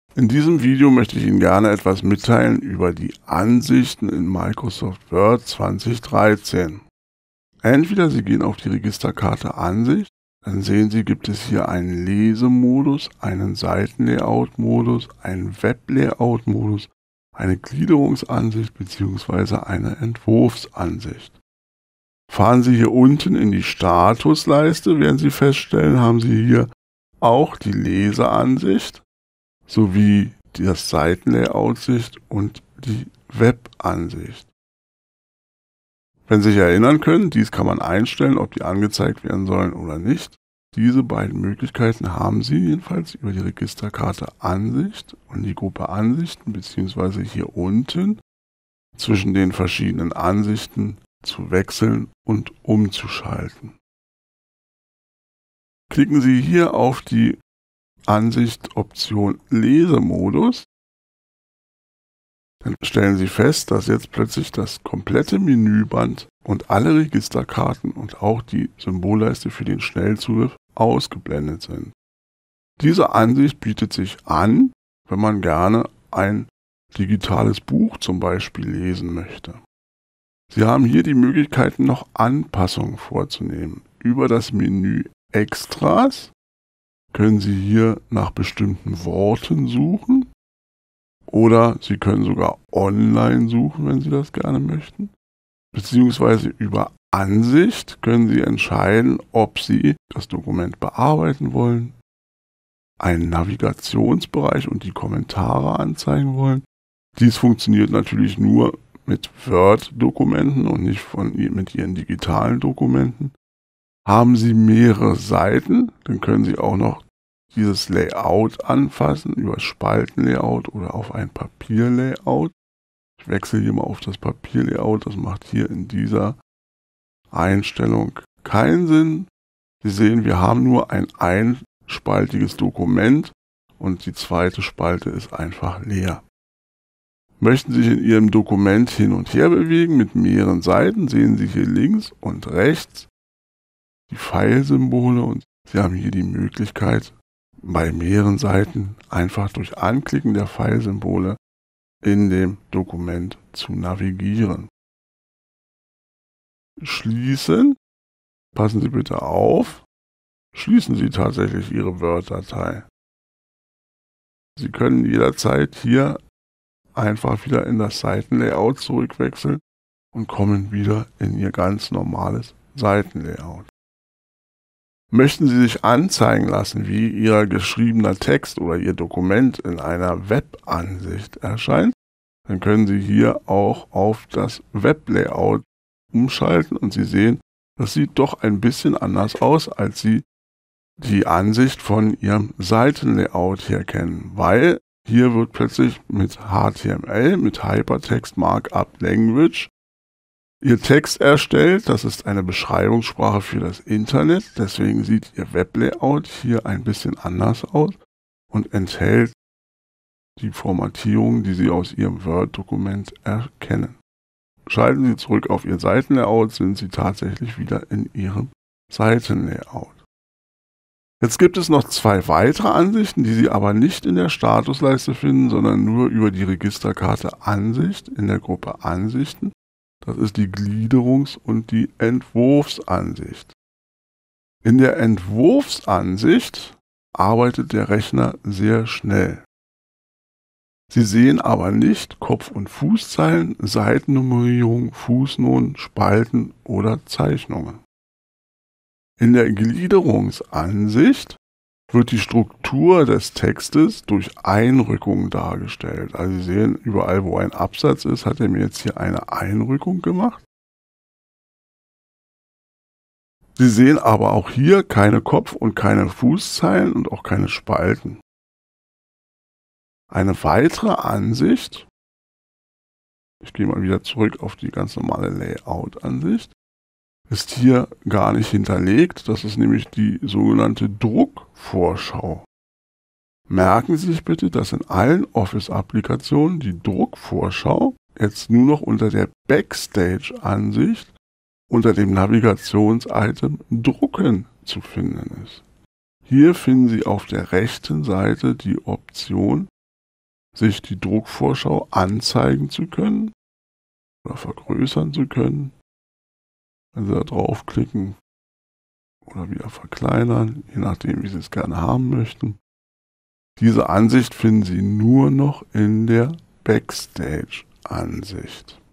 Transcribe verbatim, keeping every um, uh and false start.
In diesem Video möchte ich Ihnen gerne etwas mitteilen über die Ansichten in Microsoft Word zwanzig dreizehn. Entweder Sie gehen auf die Registerkarte Ansicht, dann sehen Sie, gibt es hier einen Lesemodus, einen Seitenlayout-Modus, einen Web-Layout-Modus, eine Gliederungsansicht bzw. eine Entwurfsansicht. Fahren Sie hier unten in die Statusleiste, werden Sie feststellen, haben Sie hier auch die Leseansicht sowie das Seitenlayout-Sicht und die Web-Ansicht. Wenn Sie sich erinnern können, dies kann man einstellen, ob die angezeigt werden sollen oder nicht. Diese beiden Möglichkeiten haben Sie jedenfalls über die Registerkarte Ansicht und die Gruppe Ansichten bzw. hier unten zwischen den verschiedenen Ansichten zu wechseln und umzuschalten. Klicken Sie hier auf die Ansicht Option Lesemodus, dann stellen Sie fest, dass jetzt plötzlich das komplette Menüband und alle Registerkarten und auch die Symbolleiste für den Schnellzugriff ausgeblendet sind. Diese Ansicht bietet sich an, wenn man gerne ein digitales Buch zum Beispiel lesen möchte. Sie haben hier die Möglichkeit, noch Anpassungen vorzunehmen. Über das Menü Extras können Sie hier nach bestimmten Worten suchen oder Sie können sogar online suchen, wenn Sie das gerne möchten. Beziehungsweise über Ansicht können Sie entscheiden, ob Sie das Dokument bearbeiten wollen, einen Navigationsbereich und die Kommentare anzeigen wollen. Dies funktioniert natürlich nur mit Word-Dokumenten und nicht von, mit Ihren digitalen Dokumenten. Haben Sie mehrere Seiten, dann können Sie auch noch dieses Layout anfassen, über Spaltenlayout oder auf ein Papierlayout. Ich wechsle hier mal auf das Papierlayout, das macht hier in dieser Einstellung keinen Sinn. Sie sehen, wir haben nur ein einspaltiges Dokument und die zweite Spalte ist einfach leer. Möchten Sie sich in Ihrem Dokument hin und her bewegen mit mehreren Seiten, sehen Sie hier links und rechts die Pfeilsymbole und Sie haben hier die Möglichkeit, bei mehreren Seiten einfach durch Anklicken der Pfeilsymbole in dem Dokument zu navigieren. Schließen. Passen Sie bitte auf. Schließen Sie tatsächlich Ihre Word-Datei. Sie können jederzeit hier einfach wieder in das Seitenlayout zurückwechseln und kommen wieder in Ihr ganz normales Seitenlayout. Möchten Sie sich anzeigen lassen, wie Ihr geschriebener Text oder Ihr Dokument in einer Web-Ansicht erscheint, dann können Sie hier auch auf das Web-Layout umschalten und Sie sehen, das sieht doch ein bisschen anders aus, als Sie die Ansicht von Ihrem Seitenlayout her kennen, weil hier wird plötzlich mit H T M L, mit Hypertext Markup Language, Ihr Text erstellt. Das ist eine Beschreibungssprache für das Internet, deswegen sieht Ihr Weblayout hier ein bisschen anders aus und enthält die Formatierung, die Sie aus Ihrem Word-Dokument erkennen. Schalten Sie zurück auf Ihr Seitenlayout, sind Sie tatsächlich wieder in Ihrem Seitenlayout. Jetzt gibt es noch zwei weitere Ansichten, die Sie aber nicht in der Statusleiste finden, sondern nur über die Registerkarte Ansicht in der Gruppe Ansichten. Das ist die Gliederungs- und die Entwurfsansicht. In der Entwurfsansicht arbeitet der Rechner sehr schnell. Sie sehen aber nicht Kopf- und Fußzeilen, Seitennummerierung, Fußnoten, Spalten oder Zeichnungen. In der Gliederungsansicht wird die Struktur des Textes durch Einrückungen dargestellt. Also Sie sehen, überall wo ein Absatz ist, hat er mir jetzt hier eine Einrückung gemacht. Sie sehen aber auch hier keine Kopf- und keine Fußzeilen und auch keine Spalten. Eine weitere Ansicht, ich gehe mal wieder zurück auf die ganz normale Layout-Ansicht, ist hier gar nicht hinterlegt. Das ist nämlich die sogenannte Druckvorschau. Merken Sie sich bitte, dass in allen Office-Applikationen die Druckvorschau jetzt nur noch unter der Backstage-Ansicht unter dem Navigations-Item Drucken zu finden ist. Hier finden Sie auf der rechten Seite die Option sich die Druckvorschau anzeigen zu können oder vergrößern zu können. Wenn Sie da draufklicken oder wieder verkleinern, je nachdem, wie Sie es gerne haben möchten. Diese Ansicht finden Sie nur noch in der Backstage-Ansicht.